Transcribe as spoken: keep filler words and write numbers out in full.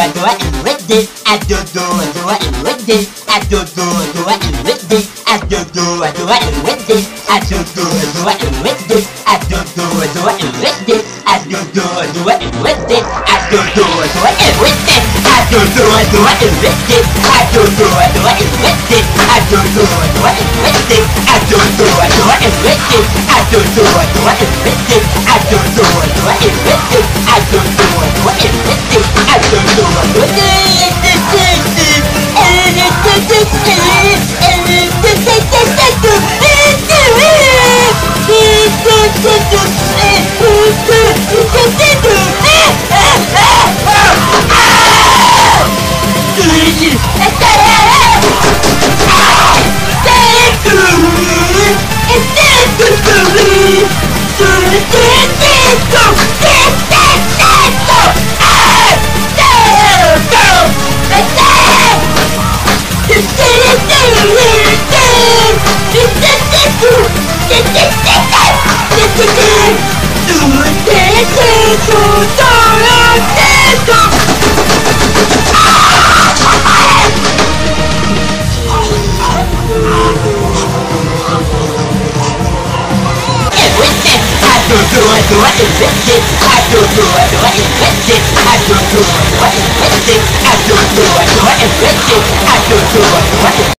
I do it and with it. I do do I do it and with it. I do do I do it and with it. I do do I do it and with it. I do do I do it and with it. I do do I do it and with it. I do do I do it and with it. I do do I do it and with it. I do do I do it and with it. I do do I do it and with it. I do do I do it and with it. I do do I do it and with it. I do do I do it and with it. I do do I do it and with it. I do do I do it and with it. I do do I do it. Do I do I invest it? I do do I do I invest it? I do do I do I invest it? I do do I do I invest it? I do do I do I